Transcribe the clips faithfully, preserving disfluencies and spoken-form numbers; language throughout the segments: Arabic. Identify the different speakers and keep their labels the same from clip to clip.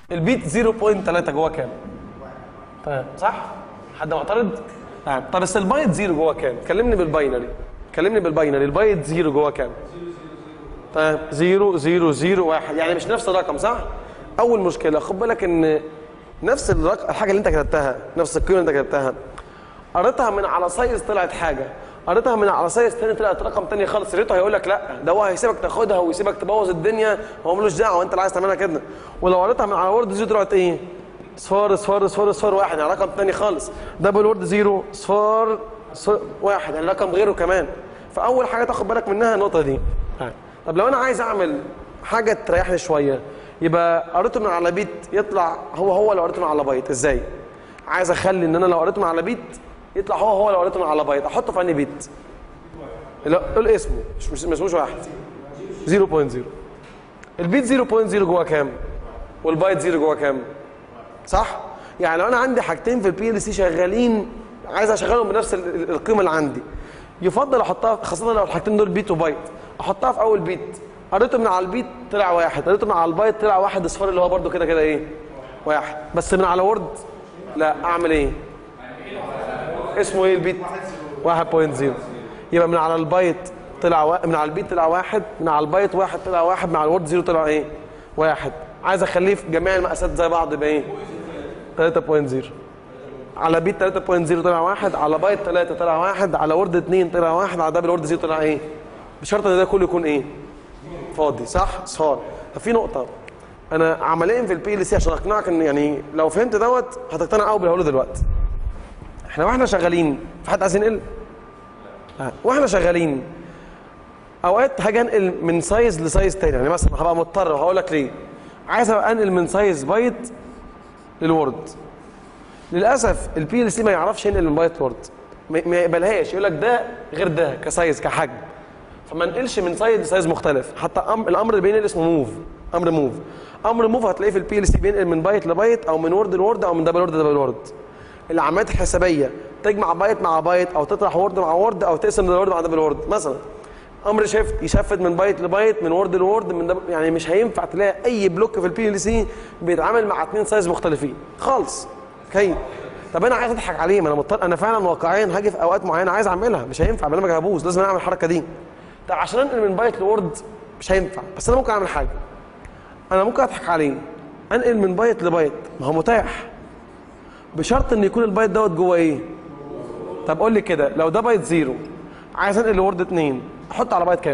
Speaker 1: البيت صفر فاصلة ثلاثة جوه كام؟ تمام صح؟ حد معترض؟ تمام طب بس البايت زيرو جوه كام؟ كلمني بالباينري كلمني بالباينري البايت زيرو جوه كام؟ تمام صفر صفر صفر واحد يعني مش نفس الرقم صح؟ أول مشكلة خد بالك إن نفس الرقم الحاجة اللي أنت كتبتها نفس القيمة اللي أنت كتبتها قريتها من على سايز طلعت حاجة قريتها من على سايز تاني طلعت رقم تاني خالص ريته هيقول لك لا ده هو هيسيبك تاخدها ويسيبك تبوظ الدنيا هو ملوش دعوه وانت اللي عايز تعملها كده ولو قريتها من على وورد زيرو طلعت ايه؟ صفار صفار صفار صفار واحد يعني رقم تاني خالص دبل وورد زيرو صفار صفار واحد يعني رقم غيره كمان فاول حاجه تاخد بالك منها النقطه دي. طب لو انا عايز اعمل حاجه تريحني شويه يبقى قريته من على بيت يطلع هو هو لو قريته من على بايت ازاي؟ عايز اخلي ان انا لو قريته من على بيت يطلع هو هو لو قريته من على بايت احطه في انهي بيت؟ لا قول اسمه مش مش اسموش واحد صفر فاصلة صفر البيت صفر فاصلة صفر جوه كام؟ والبايت صفر جوه كام؟ صح؟ يعني لو انا عندي حاجتين في البي ال سي شغالين عايز اشغلهم بنفس القيمه اللي عندي يفضل احطها خاصه لو الحاجتين دول بيت وبايت احطها في اول بيت قريته من على البيت طلع واحد قريته من على البايت طلع واحد اصفار اللي هو برده كده كده ايه؟ واحد بس من على وورد لا اعمل ايه؟ اسمه ايه البيت؟ واحد فاصلة صفر يبقى من على البايت طلع و... من على البيت طلع واحد من على البايت واحد طلع واحد من على الوورد زيرو طلع ايه؟ واحد عايز اخليه في جميع المقاسات زي بعض يبقى ايه؟ ثلاثة فاصلة صفر على بيت ثلاثة فاصلة صفر طلع واحد على بايت ثلاثة طلع واحد على وورد اثنين طلع واحد على دبل وورد زيرو طلع ايه؟ بشرط ان ده كله يكون ايه؟ فاضي صح؟ صار ففي نقطة انا عمليا في البي ال سي عشان اقنعك ان يعني لو فهمت دوت هتقتنع قوي باللي هقوله دلوقتي. احنا واحنا شغالين في حد عايز ينقل؟ واحنا شغالين اوقات هاجي انقل من سايز لسايز تاني يعني مثلا هبقى مضطر وهقول لك ليه عايز ابقى انقل من سايز بايت للوورد للاسف البي ال سي ما يعرفش ينقل من بايت لوورد ما يقبلهاش يقول لك ده غير ده كسايز كحجم فما نقلش من سايز لسايز مختلف حتى أم الامر اللي بينقل اسمه موف امر موف امر موف هتلاقيه في البي ال سي بينقل من بايت لبايت او من وورد لوورد او من دبل وورد لدبل وورد العمليات الحسابيه تجمع بايت مع بايت او تطرح وورد مع وورد او تقسم دبل وورد مع دبل وورد مثلا امر شيفت يشفت من بايت لبايت من وورد لوورد من دبل يعني مش هينفع تلاقي اي بلوك في البي ال سي بيتعامل مع اثنين سايز مختلفين خالص كي طب انا عايز اضحك عليه ما انا مضطر انا فعلا واقعيا هاجي في اوقات معينه عايز اعملها مش هينفع برنامج هبوظ لازم اعمل الحركه دي طب عشان انقل من بايت لوورد مش هينفع بس انا ممكن اعمل حاجه انا ممكن اضحك عليه انقل من بايت لبايت ما هو متاح بشرط ان يكون البايت دوت جوه ايه؟ طب قول لي كده لو ده بايت زيرو عايز انقل لوورد اتنين احط على بايت كام؟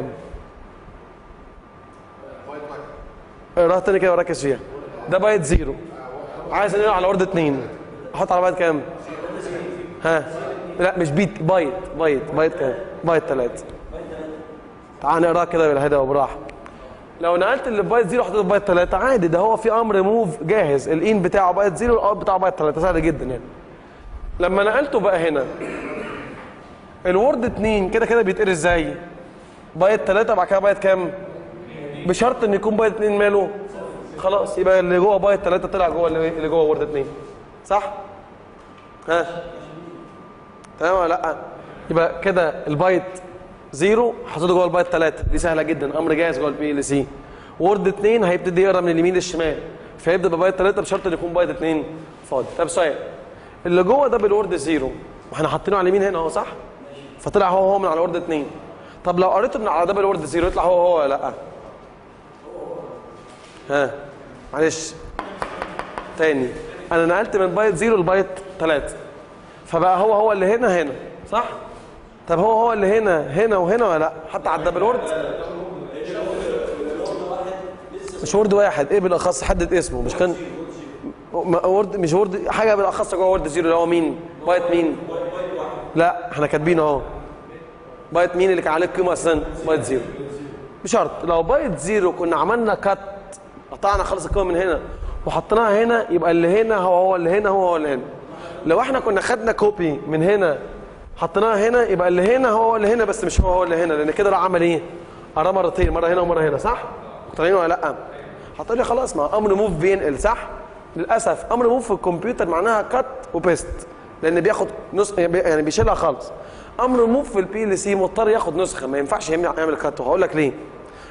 Speaker 1: اقراها تاني كده وركز فيها ده بايت زيرو عايز انقله على وورد اتنين احط على بايت كام؟ ها لا مش بيت بايت بايت بايت كام؟ بايت ثلاثة تعال نقراها كده بالهدى وبراحه لو نقلت اللي بايت زيرو حطيته بايت ثلاثة عادي ده هو في امر موف جاهز الان بتاعه بايت زيرو والاوت بتاعه بايت ثلاثة سهل جدا يعني لما نقلته بقى هنا الوورد اتنين كده كده بيتقري ازاي؟ بايت ثلاثة بعد كده بايت كام؟ بشرط ان يكون بايت اتنين ماله؟ خلاص يبقى اللي جوه بايت ثلاثة طلع جوه اللي جوه وورد اتنين صح؟ ها تمام ولا لا؟ يبقى كده البايت زيرو حطيته جوه البايت ثلاثة دي سهله جدا امر جاهز جوه البي ال سي وورد اتنين هيبتدي يقرا من اليمين للشمال فيبدا ببايت ثلاثة بشرط ان يكون بايت اتنين فاضي. طب سؤال اللي جوه ده بالوورد زيرو واحنا حاطينه على اليمين هنا اهو صح؟ فطلع هو هو من على وورد اتنين طب لو قريته من على ده بالوورد زيرو يطلع هو هو ولا لا؟ ها معلش تاني انا نقلت من بايت زيرو لبايت ثلاثة فبقى هو هو اللي هنا هنا صح؟ طب هو هو اللي هنا هنا وهنا ولا لا؟ حتى على الدبل وورد مش وورد واحد ايه بالاخص حدد اسمه مش كان وورد مش وورد حاجه بالاخص جوه وورد زيرو اللي هو مين؟ بايت مين؟ لا احنا كاتبينه اهو بايت مين اللي كان عليه القيمه اساسا؟ بايت زيرو بشرط لو بايت زيرو كنا عملنا كات قطعنا خالص القيمه من هنا وحطيناها هنا يبقى اللي هنا هو هو اللي هنا هو هو اللي هنا لو احنا كنا خدنا كوبي من هنا حطيناها هنا يبقى اللي هنا هو اللي هنا بس مش هو هو اللي هنا لان كده راح عمل ايه؟ قراه مرتين مره هنا ومره هنا صح؟ مقتنعين ولا لا؟ هتقول لي خلاص ما امر موف بينقل صح؟ للاسف امر موف في الكمبيوتر معناها كات وبيست لان بياخد نسخه يعني بيشيلها خالص امر موف في البي ال سي مضطر ياخد نسخه ما ينفعش يعمل كات وهقول لك ليه؟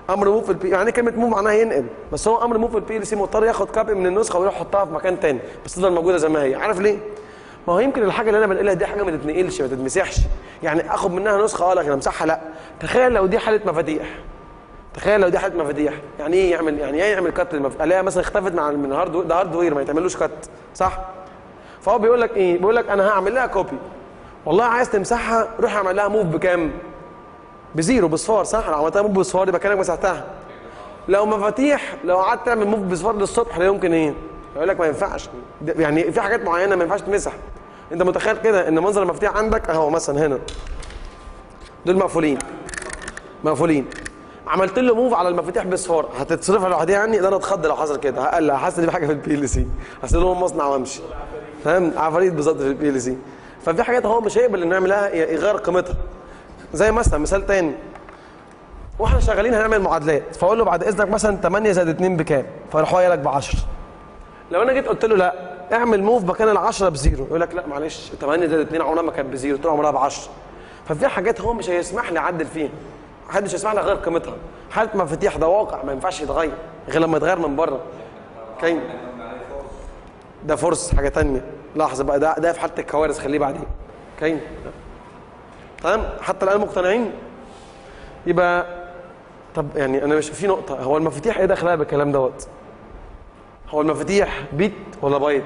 Speaker 1: امر موف في البي، يعني كلمه موف معناها ينقل، بس هو امر موف في البي ال سي مضطر ياخد كابي من النسخه ويروح يحطها في مكان ثاني بس تفضل موجوده زي ما هي. عارف ليه؟ ما هو يمكن الحاجه اللي انا بنقلها دي حاجه ما تتنقلش ما تتمسحش، يعني اخد منها نسخه اه لكن امسحها لا. تخيل لو دي حاله مفاتيح، تخيل لو دي حاله مفاتيح، يعني ايه يعمل يعني ايه يعمل كات للمفاتيح؟ الاقيها مثلا اختفت مع من الهارد، ده هاردوير ما يتعملوش كات، صح؟ فهو بيقول لك ايه؟ بيقول لك انا هعمل لها كوبي، والله عايز تمسحها روح اعمل لها موف بكام؟ بزيرو بصفار، صح؟ لو عملتها موف بصفار يبقى كانك مسحتها. لو مفاتيح لو قعدت تعمل موف بصفار للصبح لا يمكن ايه؟ يقول لك ما ينفعش، يعني في حاجات معينه ما ينفعش تمسح. انت متخيل كده ان منظر المفاتيح عندك اهو مثلا هنا دول مقفولين مقفولين، عملت له موف على المفاتيح بصفار هتتصرف لوحدها يعني؟ ده انا اتخض لو حصل كده، هقلق حاسس ان في حاجه في البي ال سي، هسيب لهم مصنع وامشي، فاهم؟ عفاريت بالظبط في البي ال سي. ففي حاجات هو مش هيقبل انه يعملها يغير قيمتها. زي مثلا مثال تاني، واحنا شغالين هنعمل معادلات، فاقول له بعد اذنك مثلا ثمانية زائد اتنين بكام؟ فيروح هو قايل لك ب عشرة. لو انا جيت قلت له لا اعمل موف مكان ال عشرة بزيرو، يقول لك لا معلش ثمانية زائد اتنين عمرها ما كانت بزيرو، طول عمرها ب عشرة. ففي حاجات هو مش هيسمح لي اعدل فيها، محدش هيسمح لي اغير قيمتها. حاله مفاتيح ده واقع ما ينفعش يتغير غير لما يتغير من بره. كاين ده فرص حاجه ثانيه، لحظه بقى، ده ده في حاله الكوارث خليه بعدين. كاين تمام؟ حتى الان مقتنعين؟ يبقى طب يعني انا مش في نقطه، هو المفاتيح ايه دخلها بالكلام دوت؟ هو المفاتيح بيت ولا بايت؟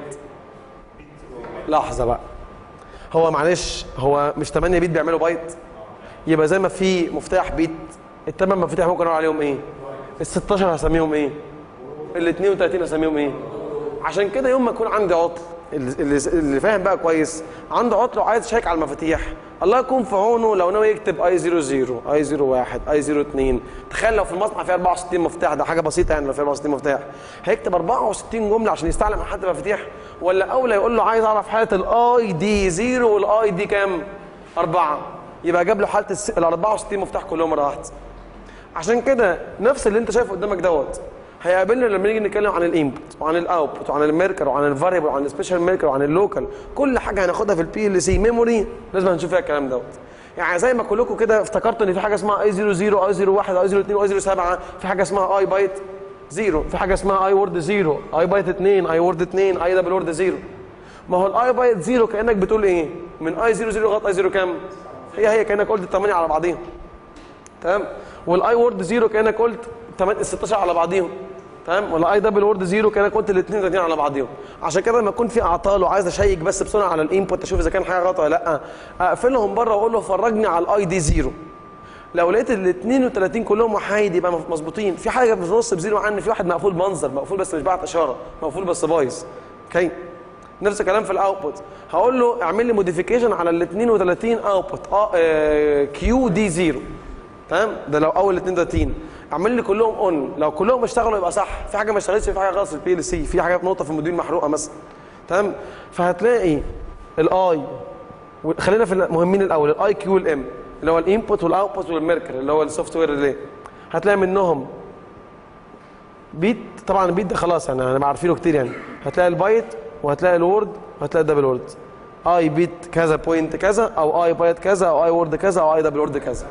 Speaker 1: لحظه بقى، هو معلش هو مش ثمانية بيت بيعملوا بايت؟ يبقى زي ما في مفتاح بيت، الثمان مفاتيح ممكن اقول عليهم ايه؟ ال ستاشر هسميهم ايه؟ ال اتنين وتلاتين هسميهم ايه؟ عشان كده يوم ما يكون عندي عطل، اللي, اللي فاهم بقى كويس، عنده عطل وعايز يشيك على المفاتيح، الله يكون في عونه لو ناوي يكتب اي صفر صفر اي صفر واحد اي صفر اتنين. تخيل لو في المصنع فيه اربعة وستين مفتاح، ده حاجه بسيطه يعني، لو في اربعة وستين مفتاح هيكتب اربعة وستين جمله عشان يستعلم حد مفاتيح؟ ولا اولى يقول له عايز اعرف حاله الاي دي صفر والاي دي كام؟ أربعة، يبقى جاب له حاله ال اربعة وستين مفتاح كلهم مره واحده. عشان كده نفس اللي انت شايفه قدامك دوت هيقابلنا لما نيجي نتكلم عن الانبوت وعن الاوتبوت وعن الميركر وعن الفاريبل وعن السبيشال ميركر وعن اللوكال، كل حاجه هناخدها في البي ال سي ميموري لازم هنشوف فيها الكلام دوت. يعني زي ما كلكم كده افتكرتوا ان في حاجه اسمها اي صفر صفر اي صفر واحد اي صفر اتنين اي صفر سبعة، في حاجه اسمها اي بايت صفر، في حاجه اسمها اي وورد صفر، اي بايت اتنين، اي وورد اتنين، اي دبل وورد صفر. ما هو الاي بايت صفر كانك بتقول ايه؟ من اي صفر صفر لغايه اي صفر كام؟ هي هي كانك قلت الثمانية على بعضيهم. تمام؟ والاي وورد صفر كانك قلت ال ستاشر على بعضيهم. تمام؟ ولا اي دبل وورد زيرو كانك قلت الاثنين راجعين على بعضيهم. عشان كده لما يكون في اعطال وعايز اشيك بس بسرعه على الانبوت اشوف اذا كان حاجه غلط ولا لا، اقفلهم بره واقول له فرجني على الاي دي زيرو. لو لقيت ال اتنين وتلاتين كلهم وحايد يبقى مظبوطين، في حاجه في النص بزيرو عني، في واحد مقفول منظر، مقفول بس مش بعت اشاره، مقفول بس بايظ. اوكي؟ نفس الكلام في الاوتبوت، هقول له اعمل لي موديفيكيشن على ال اتنين وتلاتين اوتبوت اه كيو دي زيرو. تمام؟ ده لو اول اتنين وتلاتين اعمل لي كلهم اون، لو كلهم اشتغلوا يبقى صح، في حاجه ما اشتغلتش، في حاجه غلط في البي ال سي، في حاجه نقطه في الموديول محروقه مثلا. تمام؟ فهتلاقي الاي، خلينا في المهمين الاول، الاي كيو والام اللي هو الانبوت والاوتبوت والميركر اللي هو السوفت وير ريلي، هتلاقي منهم بيت، طبعا البيت ده خلاص يعني انا عارفينه كتير يعني، هتلاقي البايت وهتلاقي الوورد وهتلاقي الدبل وورد، اي بيت كذا بوينت كذا او اي بايت كذا او اي وورد كذا او اي دبل وورد كذا.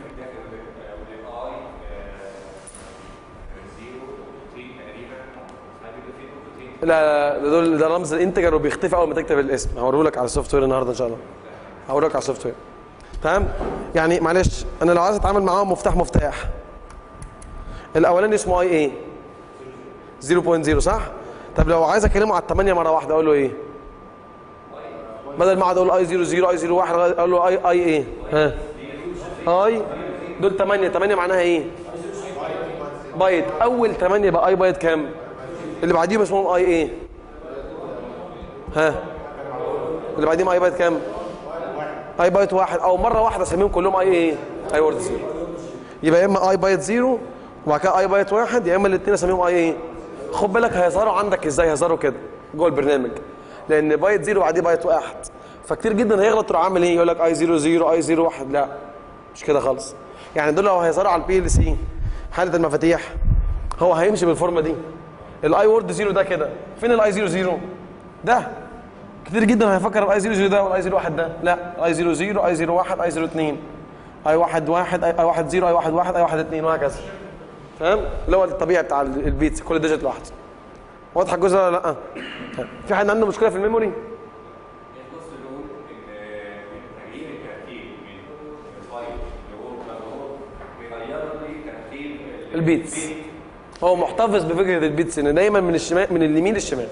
Speaker 1: لا لا دول ده رمز الانتجر وبيختفي اول ما تكتب الاسم، هوريه لك على السوفت وير النهارده ان شاء الله. هوريه لك على السوفت وير. تمام؟ يعني معلش انا لو عايز اتعامل معاهم مفتاح مفتاح، الاولاني اسمه اي ايه؟ صفر فاصلة صفر صح؟ طب لو عايز اكلمه على الثمانية مره واحده اقول له ايه؟ بدل ما اقعد اقول اي صفر صفر اي صفر واحد اقول له اي اي ايه؟ ها؟ اي دول ثمانية، ثمانية معناها ايه؟ بايت، اول ثمانية يبقى اي بايت كام؟ اللي بعديهم اسمهم اي ايه؟ ها؟ اللي بعديهم اي بايت كام؟ اي بايت واحد، او مره واحده اسميهم كلهم اي ايه؟ اي وورد زيرو. يبقى يا اما اي بايت زيرو وبعد كده اي بايت واحد، يا اما الاثنين اسميهم اي ايه؟ خد بالك هيظهروا عندك ازاي؟ هيظهروا كده جوه البرنامج، لان بايت زيرو وبعديه بايت واحد، فكتير جدا هيغلط تروح عامل ايه؟ يقول لك اي صفر صفر اي صفر واحد، لا مش كده خالص. يعني دول لو هيظهروا على البي ال سي حاله المفاتيح هو هيمشي بالفورمه دي. الاي وورد زيرو ده كده، فين الاي صفر صفر؟ ده كتير جدا هيفكر الاي صفر صفر ده والاي صفر واحد ده، لا اي صفر صفر اي صفر واحد اي صفر اتنين اي واحد واحد اي واحد صفر اي واحد واحد اي واحد اتنين وهكذا. فاهم؟ اللي هو الطبيعي بتاع البيتس كل ديجيت لوحده. واضح الجزء ولا لا؟ في حد عنده مشكله في الميموري؟ البيتس هو محتفظ بفكره البيتس ان دايما من الشمال من اليمين للشمال.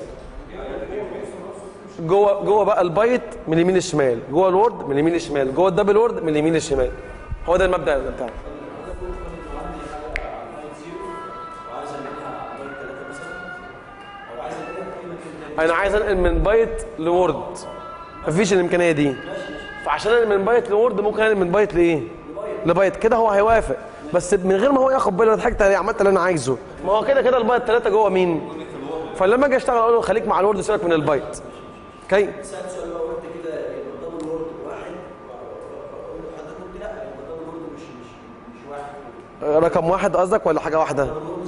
Speaker 1: جوه جوه بقى البايت من اليمين للشمال، جوه الورد من اليمين للشمال، جوه الدبل وورد من اليمين للشمال. هو ده المبدا بتاعه. انا عايز انقل من بايت لورد، مفيش الامكانيه دي. فعشان انقل من بايت لورد ممكن انقل من بايت لايه؟ لبايت. كده هو هيوافق بس من غير ما هو ياخد باله. ضحكت عليه، عملت اللي انا عايزه. ما هو كده كده البايت ثلاثه جوه مين؟ فلما اجي اشتغل اقول له خليك مع الورد سيبك من البايت. اوكي؟ رقم واحد قصدك ولا حاجه واحده؟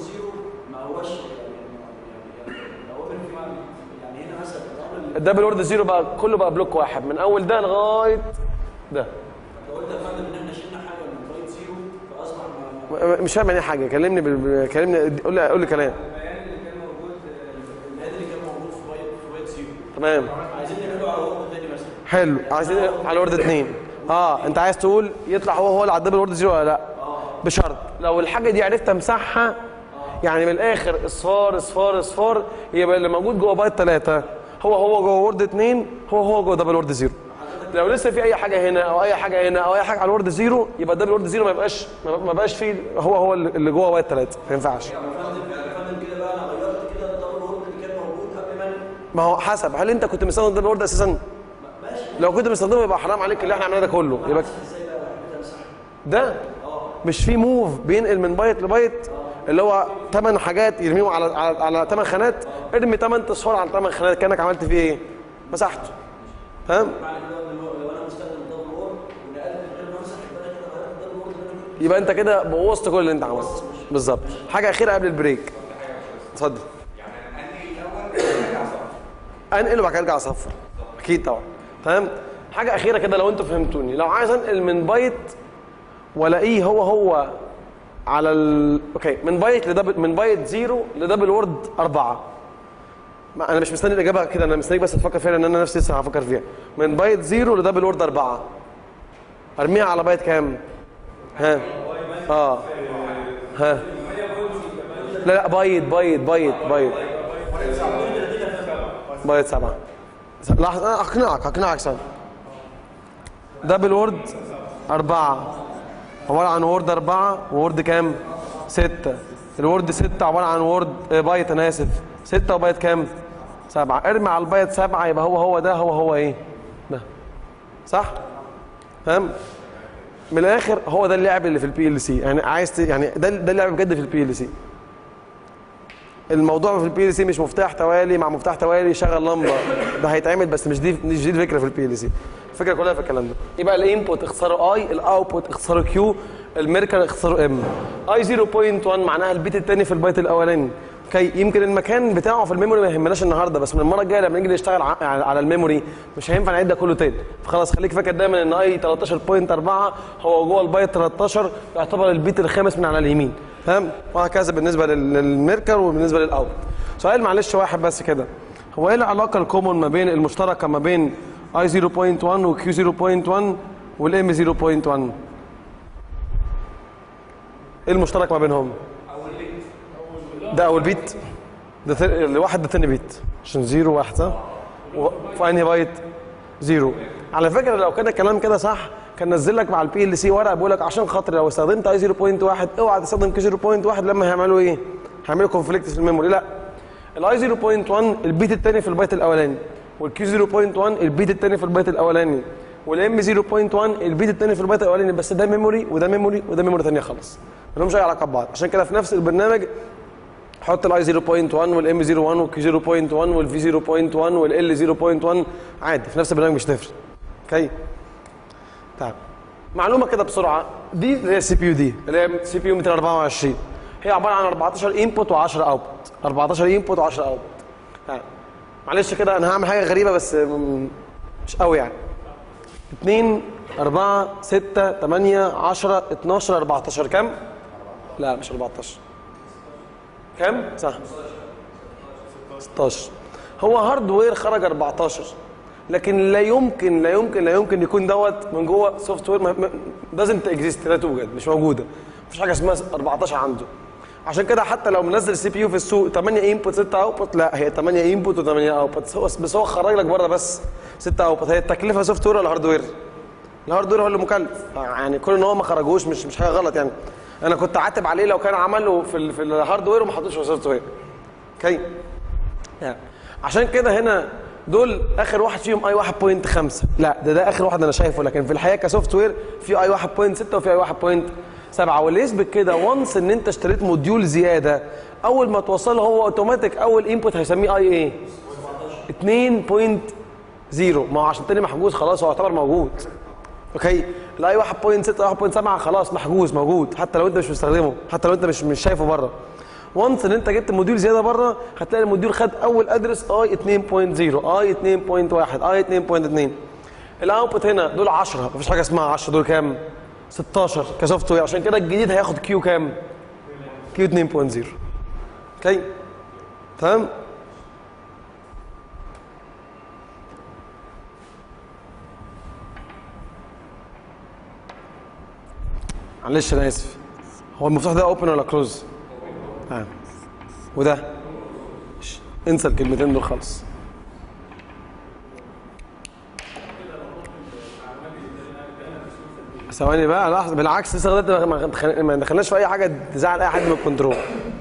Speaker 1: الدبل وورد زيرو بقى كله بقى بلوك واحد من اول ده لغايه ده. مش فاهم يعني حاجه. كلمني بال... كلمني قول لي قول لي كلام. تمام. عايزين نعمله على الورد الثاني مثلا. حلو، عايزين على الورد اثنين. اه انت عايز تقول يطلع هو هو اللي على الدبل وورد زيرو ولا لا؟ اه بشرط لو الحاجه دي عرفت امسحها. يعني من الاخر اصفار اصفار اصفار يبقى اللي موجود جوه بايت ثلاثه هو هو جوه وورد اثنين هو هو جوه دبل وورد زيرو. لو لسه في اي حاجه هنا او اي حاجه هنا او اي حاجه على الورد زيرو يبقى الدبل وورد زيرو ما يبقاش ما بقاش فيه هو هو اللي جوه بايت ثلاثه. ما ينفعش. ما هو حسب هل انت كنت مستخدم الدبل وورد اساسا؟ لو كنت مستخدمه يبقى حرام عليك اللي احنا عملناه ده كله. يبقى ده مش في موف بينقل من بايت لبايت اللي هو ثمان حاجات يرميهم على على على ثمان خانات. ارمي ثمان اصفار على ثمان خانات كانك عملت فيه ايه؟ مسحته. فاهم؟ يبقى انت كده بوظت كل اللي انت عملته. بالظبط. حاجه اخيره قبل البريك. اتفضل. انقل وبعد كده ارجع اصفر. اكيد طبعا. فاهم؟ حاجه اخيره كده لو انتوا فهمتوني. لو عايز انقل من بايت والاقيه هو هو على ال... اوكي من بايت لدبل من بايت زيرو لدبل وورد أربعة. ما انا مش مستني الاجابه كده، انا مستنيك بس تفكر فيها لان انا نفسي لسه هفكر فيها. من بايت زيرو لدبل وورد أربعة ارميها على بايت كام؟ ها اه ها لا لا بايت بايت بايت بايت بايت سبعة. لحظه انا اقنعك اقنعك ثانيه. دبل وورد أربعة عباره عن وورد أربعة وورد كام؟ ستة. الوورد ستة عباره عن وورد بايت انا اسف ستة وبايت كام؟ سبعة. ارمي على البايت سبعة يبقى هو هو ده هو هو ايه؟ ده. صح؟ فاهم؟ من الاخر هو ده اللعب اللي في البي ال سي. يعني عايز ت... يعني ده ده اللعب بجد في البي ال سي. الموضوع في البي ال سي مش مفتاح توالي مع مفتاح توالي شغل لمبه. ده هيتعمل بس مش دي مش دي الفكره في البي ال سي. الفكره كلها في الكلام ده. يبقى الانبوت اختصاره اي، الاوتبوت اختصاره كيو، الميركل اختصاره ام. اي صفر فاصلة واحد معناها البيت الثاني في البايت الاولاني. اوكي يمكن المكان بتاعه في الميموري ما يهمناش النهارده بس من المره الجايه لما نيجي نشتغل على الميموري مش هينفع نعيد ده كله تاني. فخلاص خليك فاكر دايما ان اي تلتاشر فاصلة أربعة هو جوه البايت تلتاشر يعتبر البيت الخامس من على اليمين. فاهم؟ وهكذا بالنسبه للميركل وبالنسبه للاوت. سؤال معلش واحد بس كده. هو ايه العلاقه الكومون ما بين المشتركه ما بين اي صفر فاصلة واحد وكيو صفر فاصلة واحد والام صفر فاصلة واحد؟ ايه المشترك ما بينهم؟ ده اول بيت ده الواحد ده ثاني بيت عشان زيرو واحد صح؟ في انهي بايت؟ زيرو. على فكره لو كان الكلام كده صح كان نزل لك مع البي ال سي ورقه بيقول لك عشان خاطر لو استخدمت اي صفر فاصلة واحد اوعى تستخدم كيو صفر فاصلة واحد لما هيعملوا ايه؟ هيعملوا كونفليكت في الميموري. لا الاي صفر فاصلة واحد البيت الثاني في البايت الاولاني والكيو صفر فاصلة واحد البيت الثاني في البايت الاولاني والام صفر فاصلة واحد البيت الثاني في البايت الاولاني بس ده ميموري وده ميموري وده ميموري ثانيه خالص. ما لهمش اي علاقه ببعض. عشان كده في نفس البرنامج حط الاي صفر فاصلة واحد والام صفر واحد والكيو صفر فاصلة واحد والفي صفر فاصلة واحد والال صفر فاصلة واحد عادي في نفس البرنامج مش تفرق. اوكي طيب معلومه كده بسرعه. دي اللي هي السي بي يو دي اللي هي سي بي يو مئتين وأربعة وعشرين هي عباره عن أربعتاشر انبوت و10 اوتبوت. أربعتاشر انبوت و10 اوتبوت. طيب معلش كده انا هعمل حاجه غريبه بس مش قوي يعني. اتنين أربعة ستة تمانية عشرة اتناشر أربعتاشر كام؟ لا مش أربعتاشر كام؟ صح ستاشر. هو هاردوير خرج أربعتاشر، لكن لا يمكن لا يمكن لا يمكن يكون دوت من جوه سوفت وير دازنت اكزيست، لا توجد، مش موجوده، مفيش حاجه اسمها أربعتاشر عنده. عشان كده حتى لو منزل سي بي يو في السوق تمانية انبوت ستة اوتبوت، لا هي تمانية انبوت و8 اوتبوت، بس هو خرج لك بره بس ستة اوتبوت. هي التكلفه سوفت وير ولا هاردوير؟ الهاردوير هو اللي مكلف، يعني كون ان هو ما خرجوش مش مش حاجه غلط يعني. انا كنت عاتب عليه لو كان عمله في ال في الهاردوير وما حطوش في السوفت وير. اوكي يعني عشان كده هنا دول اخر واحد فيهم اي واحد فاصلة خمسة، لا ده ده اخر واحد انا شايفه، لكن في الحقيقه كسوفت وير في اي واحد فاصلة ستة وفي اي واحد فاصلة سبعة. واللي يثبت كده وانس ان انت اشتريت موديول زياده، اول ما توصله هو اوتوماتيك اول انبوت هيسميه اي ايه؟ اتنين فاصلة صفر، ما هو عشان تاني محجوز خلاص هو يعتبر موجود. اوكي الاي واحد فاصلة ستة واحد فاصلة سبعة خلاص محجوز موجود، حتى لو انت مش مستخدمه، حتى لو انت مش مش شايفه بره. وانس ان انت جبت موديول زياده بره هتلاقي الموديول خد اول ادرس اي اتنين فاصلة صفر، اي اتنين فاصلة واحد، اي اتنين فاصلة اتنين. الاوتبوت هنا دول عشرة، مفيش حاجه اسمها عشرة، دول كام؟ ستاشر كسوفت وير. عشان كده الجديد هياخد كيو كام؟ كيو اتنين فاصلة صفر. اوكي تمام. معلش انا اسف، هو المفتاح ده اوبن ولا كلوز؟ تمام. وده انسى الكلمتين دول خالص. ثواني بقى لحظه، بالعكس لسه لغايه ما دخلناش في اي حاجه تزعل اي حد من الكنترول.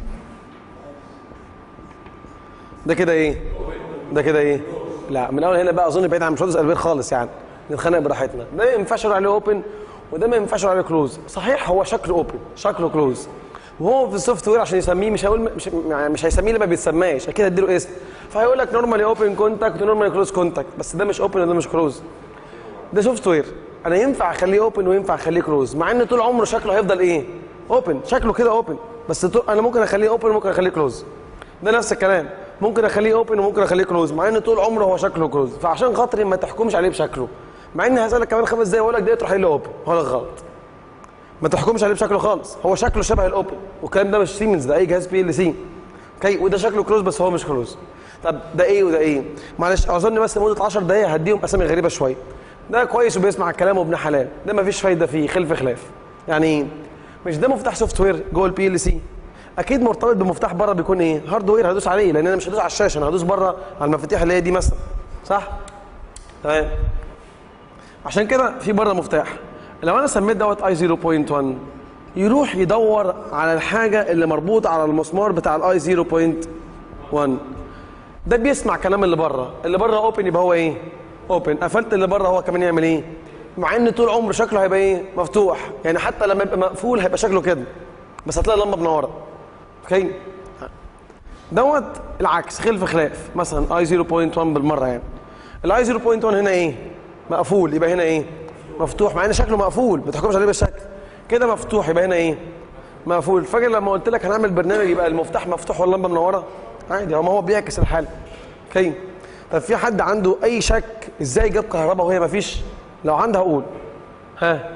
Speaker 1: ده كده ايه؟ ده كده ايه؟ لا من اول هنا بقى اظن بعيد عن مسدس البير خالص، يعني نتخانق براحتنا. ده ما ينفعش نقول عليه اوبن وده ما ينفعش نقول عليه كلوز. صحيح هو شكله اوبن شكله كلوز، وهو في السوفت وير عشان يسميه مش هيقول مش يعني مش هيسميه اللي ما بيتسماش، اكيد هديله اسم، فهيقول لك نورمالي اوبن كونتاكت ونورمالي كلوز كونتاكت، بس ده مش اوبن وده مش كلوز. ده سوفت وير انا ينفع اخليه اوبن وينفع اخليه كلوز، مع ان طول عمره شكله هيفضل ايه؟ اوبن، شكله كده اوبن، بس انا ممكن اخليه اوبن وممكن اخليه كلوز. ده نفس الكلام، ممكن اخليه اوبن وممكن اخليه كلوز، مع ان طول عمره هو شكله كلوز. فعشان خاطري ما تحكمش عليه بشكله، مع ان هسالك كمان خمس دقايق واقول لك ده تروح قايل له اوبن، هو غلط. ما تحكمش عليه بشكله خالص، هو شكله شبه الاوبن، والكلام ده مش سيمنز، ده اي جهاز بي ال سي. اوكي وده شكله كلوز بس هو مش كلوز. طب ده ايه وده ايه؟ معلش اظن بس لمده عشر دقايق هديهم اسامي غريبه شويه. ده كويس وبيسمع الكلام وابن حلال، ده ما فيش فايده فيه، خلف خلاف. يعني ايه؟ مش ده مفتاح سوفت وير جوه البي ال سي، اكيد مرتبط بمفتاح بره بيكون ايه؟ هاردوير هدوس عليه، لان انا مش هدوس على الشاشه، انا هدوس بره على المفاتيح اللي هي دي مثلا، صح؟ تمام. عشان كده في بره مفتاح، لو انا سميت دوت اي صفر فاصلة واحد يروح يدور على الحاجه اللي مربوطه على المسمار بتاع الاي صفر فاصلة واحد. ده بيسمع كلام اللي بره، اللي بره اوبن يبقى هو ايه؟ اوبن. قفلت اللي بره هو كمان يعمل ايه؟ مع ان طول عمره شكله هيبقى ايه؟ مفتوح، يعني حتى لما يبقى مقفول هيبقى شكله كده، بس هتلاقي اللمبه منوره. اوكي؟ دوت العكس، خلف خلاف، مثلا اي صفر فاصلة واحد بالمره، يعني الاي صفر فاصلة واحد هنا ايه؟ مقفول، يبقى هنا ايه؟ مفتوح، مع ان شكله مقفول، ما تحكمش عليه بالشكل كده. مفتوح يبقى هنا ايه؟ مقفول. فاكر لما قلت لك هنعمل برنامج يبقى المفتاح مفتوح واللمبه منوره؟ عادي، هو ما هو بيعكس الحاله. اوكي؟ طب في حد عنده اي شك ازاي جاب كهرباء وهي ما فيش؟ لو عنده هقول. ها؟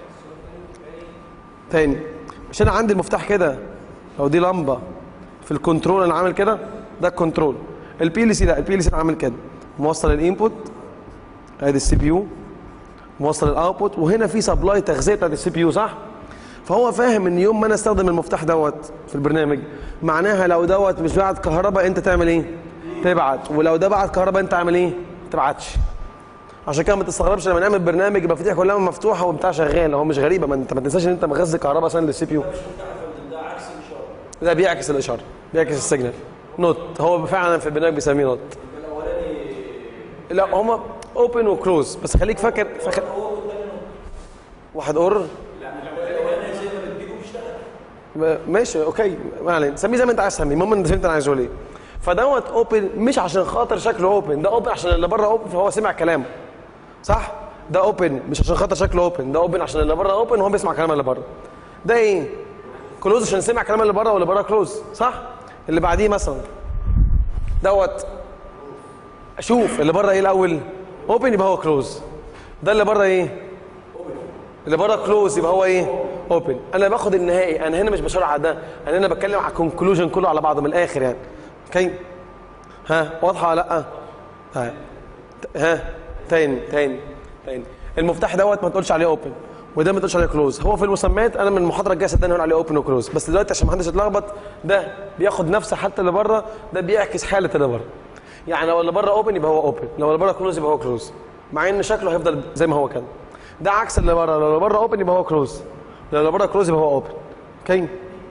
Speaker 1: تاني، مش انا عندي المفتاح كده، لو دي لمبه في الكنترول انا عامل كده، ده الكنترول. البي ال سي ده البي ال سي عامل كده، موصل الانبوت ادي السي بي يو، موصل الاوتبوت، وهنا في سبلاي تغذيه بتاعت السي بي يو، صح؟ فهو فاهم ان يوم ما انا استخدم المفتاح دوت في البرنامج معناها لو دوت مش بعت كهرباء انت تعمل ايه؟ تبعت، ولو ده بعت كهرباء انت تعمل ايه؟ ما تبعتش. عشان كده ما تستغربش لما نعمل برنامج يبقى المفاتيح كلها مفتوحه وبتاع شغال، هو مش غريبه، ما انت ما تنساش ان انت مغذي كهرباء عشان للسي بي يو.
Speaker 2: ده عكس الاشاره،
Speaker 1: ده بيعكس الاشاره، بيعكس السيجنال. نوت، هو فعلا في البرنامج بيسميه نوت.
Speaker 2: الاولاني
Speaker 1: لا هما اوبن وكلوز، بس خليك فاكر فاكر واحد اور.
Speaker 2: لا الاولاني زي ما بديكم بيشتغل.
Speaker 1: ماشي اوكي، ما علينا، سميه زي ما انت عايز تسميه، المهم انت فهمت انا عايز اقول ايه. فدوت اوبن مش عشان خاطر شكله اوبن، ده اوبن عشان اللي بره اوبن فهو سمع كلامه، صح؟ ده اوبن مش عشان خاطر شكله اوبن، ده اوبن عشان اللي بره اوبن وهو بيسمع كلام اللي بره. ده ايه؟ كلوز عشان سمع كلام اللي بره واللي بره كلوز، صح؟ اللي بعديه مثلا دوت، شوف اللي بره ايه الاول؟ اوبن يبقى هو كلوز. ده اللي بره ايه؟ اللي بره كلوز يبقى هو ايه؟ اوبن. انا باخد النهائي، انا هنا مش بشرح على ده، انا هنا بتكلم على الكونكلوجن كله على بعضه من الاخر يعني. اوكي ها واضحه ولا لا؟ ها ها تاني تاني تاني المفتاح دوت ما تقولش عليه اوبن وده ما تقولش عليه كلوز. هو في المسميات انا من المحاضره الجايه صدقني هقول عليه اوبن وكلوز، بس دلوقتي عشان ما حدش يتلخبط ده بياخد نفس حاله اللي بره، ده بيعكس حاله اللي بره. يعني لو اللي بره اوبن يبقى هو اوبن، لو اللي بره كلوز يبقى هو كلوز، مع ان شكله هيفضل زي ما هو كان. ده عكس اللي بره، لو اللي بره اوبن يبقى هو كلوز، لو اللي بره كلوز يبقى هو اوبن. اوكي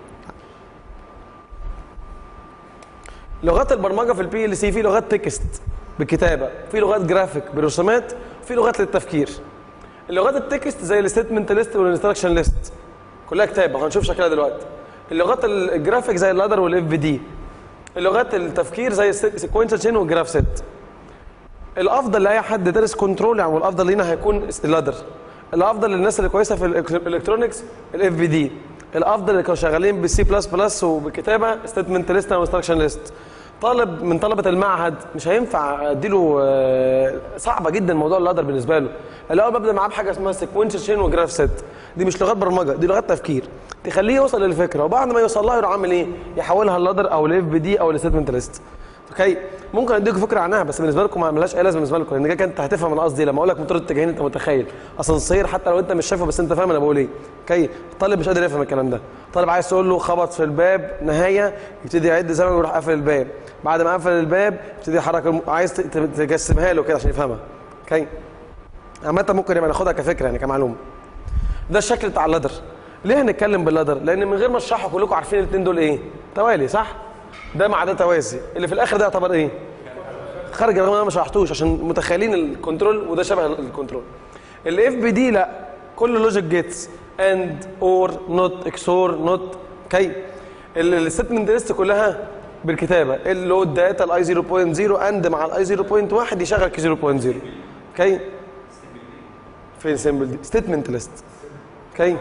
Speaker 1: لغات البرمجه في البي ال سي في لغات تكست بالكتابه، في لغات جرافيك بالرسومات، في لغات للتفكير. اللغات التكست زي الستيتمنت ليست والانستراكشن ليست كلها كتابه وهنشوف شكلها دلوقتي. اللغات الجرافيك زي اللادر والاف بي دي. اللغات التفكير زي السيكونشال تشين والجراف سيت. الافضل لاي حد دارس كنترول يعني، والافضل لينا هيكون اللادر. الافضل للناس اللي كويسه في الالكترونكس الاف بي دي. الافضل اللي كانوا شغالين بالسي بلس بلس وبالكتابه ستيتمنت ليست وانستراكشن ليست. طالب من طلبه المعهد مش هينفع اديله، صعبه جدا موضوع اللادر بالنسبه له. الاول ببدا معاه بحاجه اسمها سيكونشال تشين وجراف سيت. دي مش لغات برمجه، دي لغات تفكير تخليه يوصل للفكره، وبعد ما يوصل لها يروح عامل ايه؟ يحولها اللادر او الاف بي دي او الستيتمنت ليست. اوكي ممكن اديكم فكره عنها بس بالنسبه لكم ما ملهاش اي لازمه بالنسبه لكم، لان كده انت هتفهم انا قصدي لما اقول لك موتور اتجاهين انت متخيل اسانسير حتى لو انت مش شايفه بس انت فاهم انا بقول ايه. اوكي الطالب مش قادر يفهم الكلام ده. الطالب عايز تقول له خبط في الباب نهايه يبتدي يعد زمن ويروح قافل الباب، بعد ما قفل الباب يبتدي يحرك، عايز تجسمها له كده عشان يفهمها. اوكي عامه ممكن يبقى ناخدها كفكره يعني كمعلومه. ده الشكل بتاع اللادر. ليه هنتكلم باللادر؟ لان من غير ما اشرحه كلكم عارفين الاثنين دول ايه؟ توالي صح؟ ده مع ده توازي، اللي في الاخر ده يعتبر ايه؟ خارج رغم انا ما شرحتوش عشان متخيلين الكنترول وده شبه الكنترول. الاف بي دي لا، كل لوجيك جيتس اند اور نوت اكسور نوت. اوكي الستمنت ليست كلها بالكتابه، اللود داتا الاي صفر فاصلة صفر اند مع الاي صفر فاصلة واحد يشغل كي صفر فاصلة صفر. اوكي فين سيمبل دي؟ ستيتمنت ليست. اوكي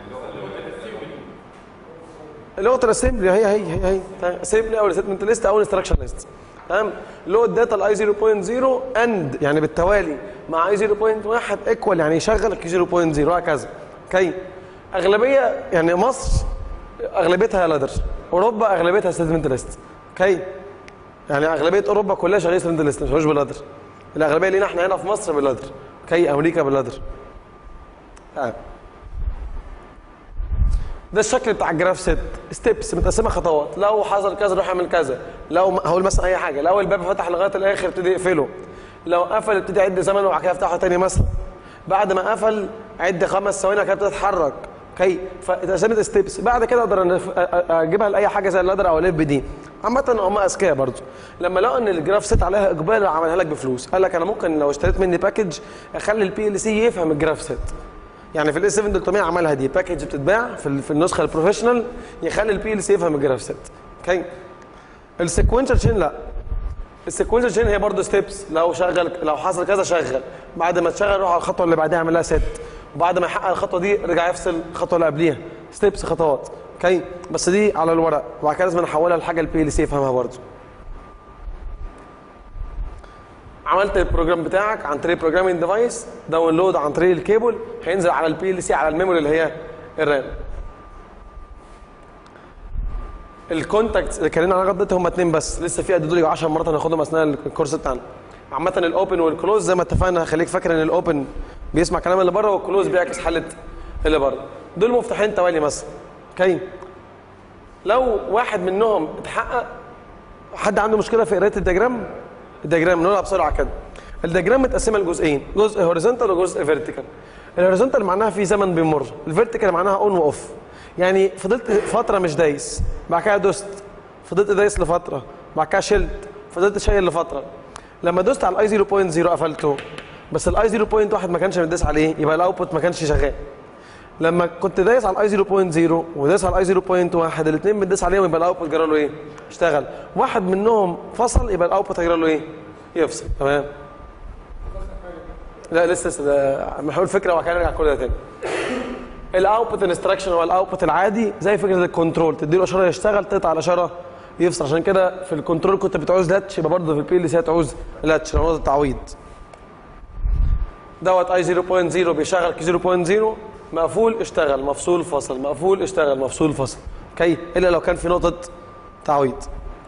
Speaker 1: لغه الاسمبلي هي هي هي هي اسمبلي او ستيتمنت ليست او انستراكشن ليست. تمام لود داتا الاي صفر فاصلة صفر اند يعني بالتوالي مع اي صفر فاصلة واحد ايكوال يعني يشغل كي صفر فاصلة صفر وهكذا. اوكي اغلبيه يعني مصر اغلبيتها لادر، اوروبا اغلبيتها ستيتمنت ليست. اوكي يعني اغلبيه اوروبا كلها شغاله ستيتمنت ليست مش باللادر. الاغلبيه لينا احنا هنا في مصر باللادر. اوكي امريكا باللادر. تمام ده الشكل بتاع الجراف سيت. ستيبس متقسمه خطوات، لو حصل كذا روح اعمل كذا، لو هقول مثلا اي حاجه، لو الباب فتح لغايه الاخر ابتدي اقفله، لو قفل ابتدي اعد زمن وبعد كده افتحه تاني مثلا، بعد ما قفل عد خمس ثواني وبعد كده تتحرك. اوكي فاتقسمت ستيبس. بعد كده اقدر اجيبها لاي حاجه زي اللادر او الاف بي دي. عامه هم اذكياء برضه لما لقوا ان الجراف سيت عليها اقبال عملها لك بفلوس، قال لك انا ممكن لو اشتريت مني باكج اخلي البي ال سي يفهم الجراف سيت. يعني في الاس سبعة ثلاثمية عملها دي باكج بتتباع في في النسخه البروفيشنال يخلي البي ال سي يفهم الجراف سيت. اوكي السيكونشال تشين لا، السيكونشال تشين هي برضه ستيبس، لو شغل لو حصل كذا شغل، بعد ما تشغل روح على الخطوه اللي بعديها اعمل لها سيت، وبعد ما يحقق الخطوه دي رجع يفصل الخطوه اللي قبليها. ستيبس خطوات. اوكي بس دي على الورق وبعد كده لازم نحولها لحاجه البي ال سي يفهمها برضه. عملت البروجرام بتاعك عن طريق بروجرامينج ديفايس، داونلود عن طريق الكيبل، هينزل على البي ال سي على الميموري اللي هي الرام. الكونتاكتس اللي اتكلمنا عنها لغايه هم اثنين بس، لسه في ادوا لي عشر مرات هناخدهم اثناء الكورس بتاعنا. عامه الاوبن والكلوز زي ما اتفقنا، خليك فاكر ان الاوبن بيسمع كلام اللي بره والكلوز بيعكس حاله اللي بره. دول مفتاحين توالي مثلا. اوكي لو واحد منهم اتحقق، حد عنده مشكله في قرايه الدياجرام؟ الدياجرام نقولها بسرعه كده. الدياجرام متقسمه لجزئين، جزء هوريزونتال وجزء فيرتيكال. الهوريزونتال معناها في زمن بيمر، الفيرتيكال معناها اون واوف. يعني فضلت فتره مش دايس، بعد كده دوست، فضلت دايس لفتره، بعد كده شلت، فضلت شايل لفتره. لما دوست على الاي صفر فاصلة صفر قفلته، بس الاي صفر فاصلة واحد ما كانش متداس عليه يبقى الاوتبوت ما كانش شغال. لما كنت دايس على الاي صفر فاصلة صفر ودايس على الاي صفر فاصلة واحد الاثنين بتداس عليهم يبقى الاوتبوت جرى له ايه؟ اشتغل. واحد منهم فصل يبقى الاوتبوت هيجرى له ايه؟ يفصل. تمام؟ لا لسه لسه ده محاول فكره وبعد كده نرجع كل ده تاني. الاوتبوت انستراكشن هو الاوتبوت العادي زي فكره الكنترول، تدي له اشاره يشتغل، تقطع الاشاره يفصل. عشان كده في الكنترول كنت بتعوز لاتش، يبقى برضه في البي ال سي هتعوز لاتش لو التعويض. دوت اي صفر فاصلة صفر بيشغل كي صفر فاصلة صفر مقفول اشتغل، مفصول فصل، مقفول اشتغل، مفصول فصل. اوكي، الا لو كان في نقطه تعويض.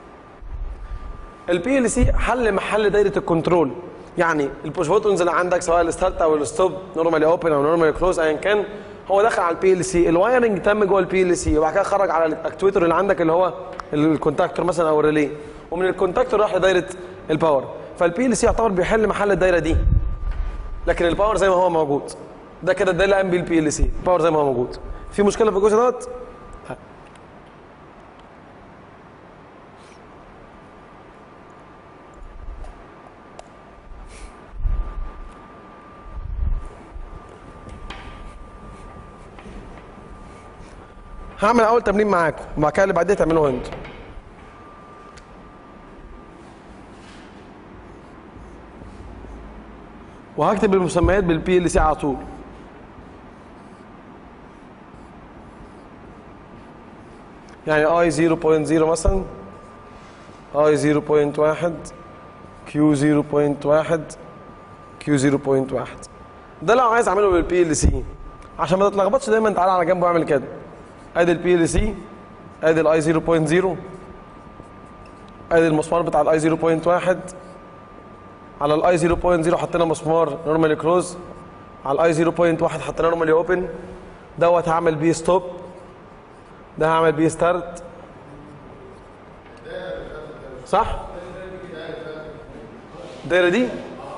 Speaker 1: البي ال سي حل محل دايره الكنترول، يعني البوش بوتونز اللي عندك سواء الستارت او الستوب، نورمالي اوبن او نورمالي كلوز ايا كان، هو دخل على البي ال سي، الوايرنج تم جوه البي ال سي، وبعد كده خرج على الاكتويتر اللي عندك اللي هو الكونتاكتور مثلا او الريلي، ومن الكونتاكتور راح لدايره الباور. فالبي ال سي يعتبر بيحل محل الدايره دي، لكن الباور زي ما هو موجود. ده كده ده اللي قام بيه البي ال سي، الباور زي ما هو موجود. في مشكله في الجزء دوت؟ هعمل اول تمرين معاكم وبعد كده اللي بعديه تعملوه انتوا. وهكتب المسميات بالبي ال سي على طول. يعني اي صفر فاصلة صفر مثلا، اي صفر فاصلة واحد، كيو صفر فاصلة واحد، كيو صفر فاصلة واحد. ده لو عايز اعمله بالبي ال سي عشان ما تتلخبطش دايما، تعالى على جنب واعمل كده. ادي البي ال سي، ادي الاي صفر فاصلة صفر، ادي المسمار بتاع الاي صفر فاصلة واحد، على الاي صفر فاصلة صفر حطينا مسمار نورمالي كلوز، على الاي صفر فاصلة واحد حطينا نورمالي اوبن. دوت هعمل بيه ستوب، ده هعمل بيه ستارت، صح؟ الدايره دي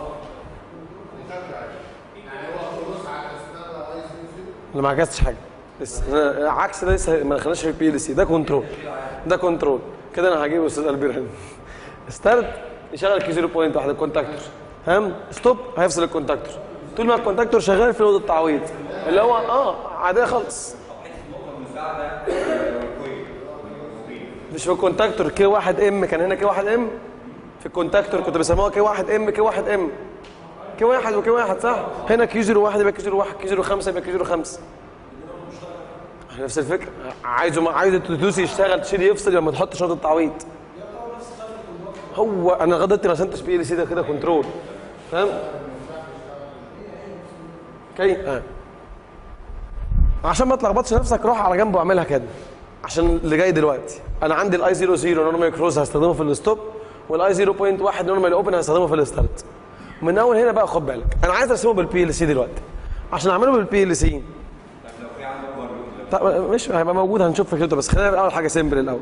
Speaker 1: انا ما عكستش حاجه، بس عكس ده لسه ما دخلناش في البي ال سي. ده كنترول، ده كنترول كده. انا هجيب استاذ البير هنا. ستارت يشغل كي صفر فاصلة واحد الكونتاكتور، تمام. ستوب هيفصل الكونتاكتور. طول ما الكونتاكتور شغال في نقطه التعويض اللي هو اه عاديه خالص. مش في الكونتاكتور كي واحد ام، كان هنا كي واحد ام في الكونتاكتور، كنت بسموها كي واحد ام، كي واحد ام، كي واحد وكي واحد، صح؟ هنا كي صفر واحد يبقى كي صفر واحد، كي صفر خمسة يبقى كي صفر خمسة. نفس الفكره. عايزه عايز التدوس يشتغل تشيل يفصل لما تحطش نقطه تعويض. هو انا غلطت ما رسمتش بي ال سي، ده كده كنترول، فاهم؟ اوكي. اه عشان ما تلخبطش نفسك روح على جنب واعملها كده عشان اللي جاي دلوقتي. انا عندي الاي صفر صفر نورمال كروز هستخدمه في الستوب، والاي صفر فاصلة واحد نورمال اوبن هستخدمه في الستارت. من اول هنا بقى خد بالك، انا عايز ارسمه بالبي ال سي دلوقتي. عشان اعمله بالبي ال سي طب مش هيبقى موجود، هنشوف فكرته، بس خلينا نعمل اول حاجه سيمبل الاول.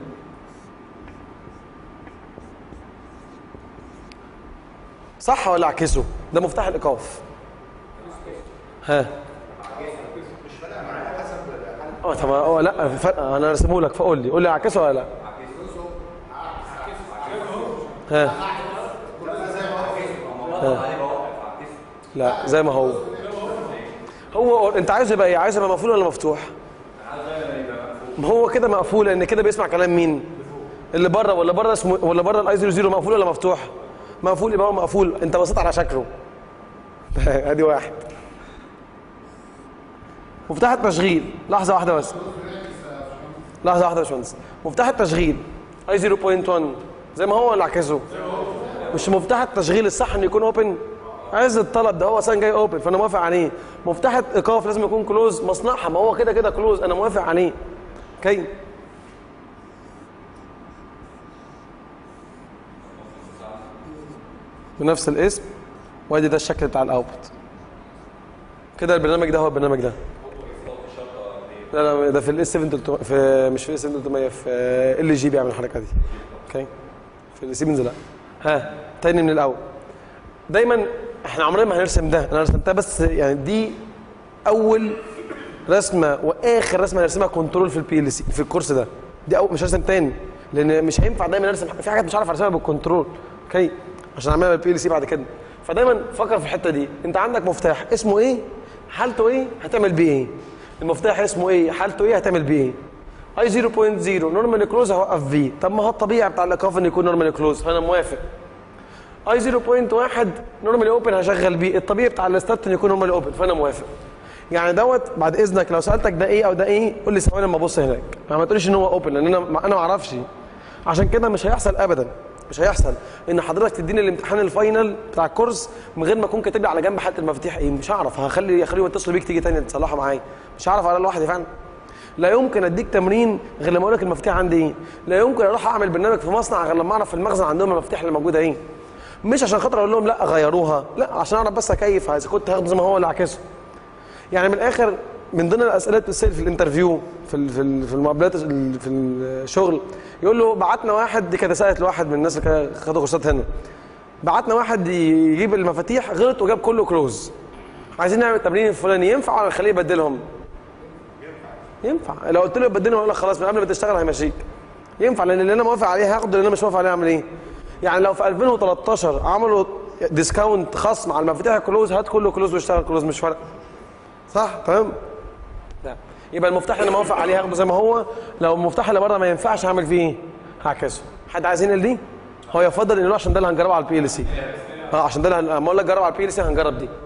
Speaker 1: صح ولا اعكسه؟ ده مفتاح الايقاف. ها
Speaker 2: مش فارقه معايا حسب
Speaker 1: اه طب اه لا فرق، انا ارسمه لك فقول لي، قول لي اعكسه ولا لا؟ ها ها لا زي ما هو. هو انت عايز يبقى ايه؟ عايز يبقى مقفول ولا مفتوح؟ ما هو كده مقفول، لان كده بيسمع كلام مين؟ اللي بره. ولا بره اسمه ولا بره الاي صفر صفر مقفول ولا مفتوح؟ مقفول، يبقى هو مقفول. انت بصيت على شكله. ادي واحد. مفتاح التشغيل، لحظه واحده بس، لحظه واحده يا باشمهندس. مفتاح التشغيل اي صفر فاصلة واحد زي ما هو ولا اعكسه؟ مش مفتاح التشغيل الصح انه يكون اوبن؟ عايز الطلب ده هو اصلا جاي اوبن فانا موافق عليه. مفتاح الايقاف لازم يكون كلوز، مصنعها ما هو كده كده كلوز، انا موافق عليه. اوكي. بنفس الاسم، وادي ده الشكل بتاع الاوتبوت. كده البرنامج ده هو البرنامج ده. لا لا ده في الاس سبعة ثلاثمية، في مش في الاس سبعة ثلاثمية، في ال جي بيعمل الحركه دي. اوكي. في السيمنز لا. ها تاني من الاول. دايما احنا عمرنا ما هنرسم ده، انا رسمتها بس يعني دي اول رسمه واخر رسمه هنرسمها كنترول في البي ال سي في الكورس ده. دي أول مش هرسم تاني لان مش هينفع دايما ارسم في حاجات مش عارف ارسمها بالكنترول. اوكي عشان اعملها بالبي ال سي بعد كده. فدايما فكر في الحته دي. انت عندك مفتاح اسمه ايه؟ حالته ايه؟ هتعمل بيه ايه؟ المفتاح اسمه ايه؟ حالته ايه؟ هتعمل بيه ايه؟ اي صفر فاصلة صفر نورمال كلوز هوقف فيه. طب ما هو الطبيعي بتاع الايقاف انه يكون نورمال كلوز فانا موافق. اي صفر فاصلة واحد نورمال اوبن هشغل بيه. الطبيعي بتاع الستارت انه يكون نورمال اوبن فانا موافق. يعني دوت بعد اذنك لو سالتك ده ايه او ده ايه قول لي ثواني لما ابص هناك. ما تقوليش ان هو اوبن لان انا انا ما اعرفش. عشان كده مش هيحصل ابدا مش هيحصل ان حضرتك تديني الامتحان الفاينل بتاع الكورس من غير ما اكون كاتب لي على جنب حاله المفاتيح ايه، مش هعرف. هخلي اخليهم يتصلوا بيك تيجي تاني تصلحها معايا، مش هعرف على لوحدي فعلا. لا يمكن اديك تمرين غير لما اقول لك المفاتيح عندي ايه. لا يمكن اروح اعمل برنامج في مصنع غير لما اعرف في المخزن عندهم المفاتيح اللي موجوده ايه. مش عشان خاطر اقول لهم لا غيروها، لا عشان اعرف بس اكيف اذا كنت هاخده زي ما هو ولا اعكسه. يعني من الاخر من ضمن الاسئله اللي بتسال في الانترفيو في في المقابلات في الشغل، يقول له بعتنا واحد، دي كانت سالت لواحد من الناس اللي خدوا كورسات هنا، بعتنا واحد يجيب المفاتيح غلط وجاب كله كلوز، عايزين نعمل التمرين الفلاني، ينفع ولا نخليه يبدلهم؟ ينفع. لو قلت له يبدلهم يقول لك خلاص من قبل ما تشتغل هيمشيك. ينفع، لان اللي انا موافق عليه هاخده، اللي انا مش موافق عليه اعمل ايه؟ يعني لو في ألفين وتلتاشر عملوا ديسكاونت خصم على المفاتيح الكلوز، هات كله كلوز واشتغل كلوز، مش فارق. صح؟ تمام؟ لا. يبقى المفتاح اللي انا موافق عليه هاخده زي ما هو، لو المفتاح اللي بره ما ينفعش هعمل فيه ايه؟ هعكسه. حد عايز ينقل دي؟ هو يفضل ينقله عشان ده اللي هنجربه على البي ال سي. اه عشان ده اللي لما اقول لك جرب على البي ال سي هنجرب دي.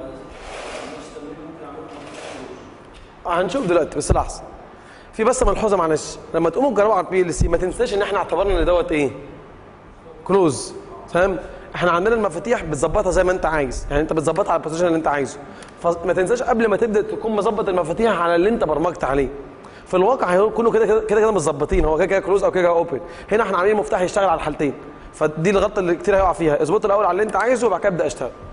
Speaker 1: اه هنشوف دلوقتي بس لحظه. في بس ملحوظه معلش، لما تقوموا تجربوا على البي ال سي ما تنساش ان احنا اعتبرنا ان دوت ايه؟ كلوز. فاهم؟ احنا عندنا المفاتيح بتظبطها زي ما انت عايز، يعني انت بتظبطها على البوزيشن اللي انت عايزه. فما تنساش قبل ما تبدا تكون مظبط المفاتيح على اللي انت برمجت عليه. في الواقع هيكونوا كده كده كده متظبطين، هو كده كده كلوز او كده كده اوبن. هنا احنا عاملين مفتاح يشتغل على الحالتين. فدي الغلطه اللي كتير هيقع فيها، اظبط الاول على اللي انت عايزه وبعد كده ابدا اشتغل.